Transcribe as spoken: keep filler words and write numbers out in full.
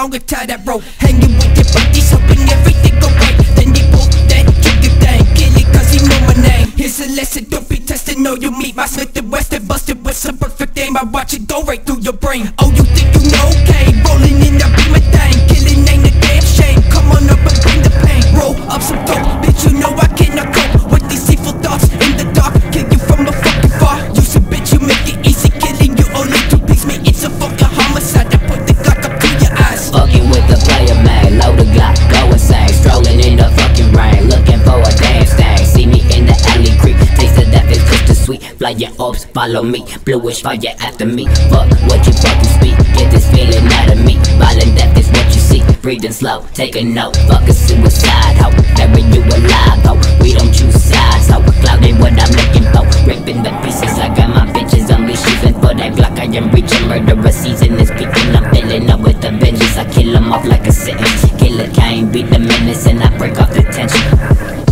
longer tie that rope. Hanging with your buddies, hoping everything go right. Then you pull that trigger thing, kill it cause he know my name. Here's a lesson, don't be tested, no you meet my Smith and Wesson. Busted with some perfect aim, I watch it go right through your brain. Oh, you think you know, okay, rolling in that be my thing. Killing ain't a damn shame, come on up and bring the pain. Roll up some dope, bitch you know I cannot cope with these evil thoughts in the dark. Kill you from a fucking far, you some bitch, you make it easy. Killing you only to please me, it's a fucking homicide. I put the Glock up to your eyes. Fucking with the player man, load the Glock, go insane. Strolling in the fucking rain, looking for a damn stain. See me in the alley creep, taste of death is crystal sweet. Flying orbs, follow me, bluish fire after me. Fuck what you fucking speak, get this feeling out of me. Violent death is what you see, breathing slow, take a note. Fuck a suicide, ho, bury you alive, ho. We don't choose sides, ho, clouding what I'm looking for. Ripping the pieces, I got my bitches unleashing. For that Glock I am reaching, murderous season is peaking. I'm filling up with the vengeance, I kill them off like a sentence. Killer Kane beat the menace and I break off the tension.